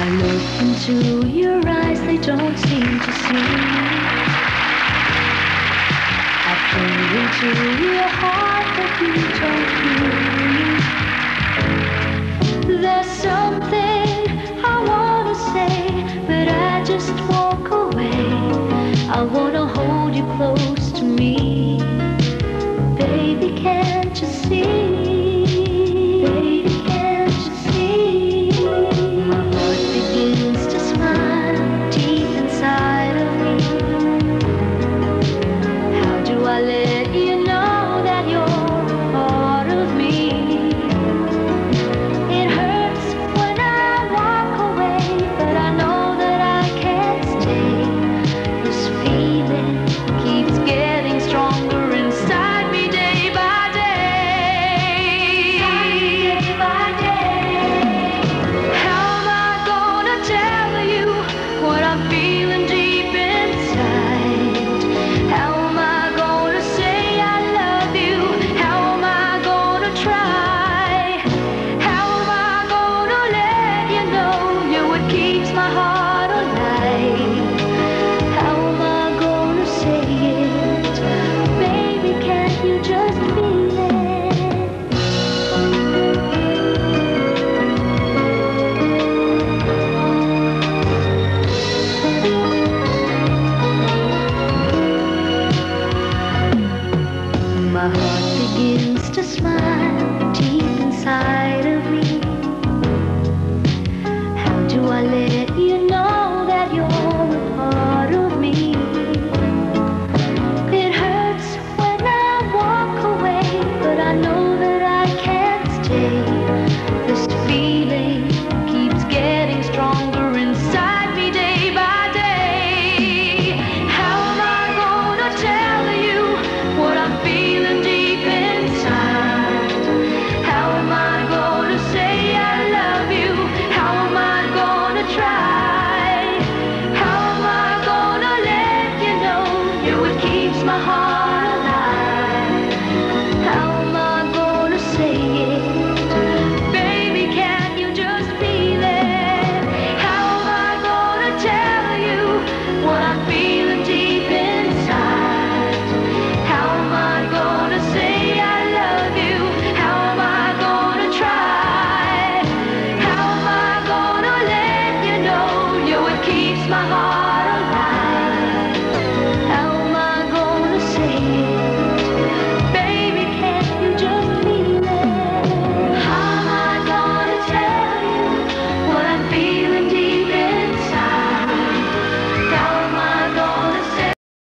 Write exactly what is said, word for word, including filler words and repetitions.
look into your eyes, they don't seem to see. I pray into your heart that you don't feel. There's something I wanna say, but I just walk away. I wanna hold you close to me. Baby, can't you see? Baby, can't you see? My heart begins to smile deep inside of me. How do I let you know that you're a part of me? It hurts when I walk away, but I know that I can't stay. This feeling keeps getting stronger inside me day by day. Day by day. How am I gonna tell you what I'm feeling deep inside? How am I gonna say I love you? How am I gonna try? How am I gonna let you know you're what keeps my heart alive? How am I gonna say it? Baby, can't you just feel it? My heart begins to smile deep inside of me. How do I let you know that you're a part of me? It hurts when I walk away, but I know that I can't stay. This feeling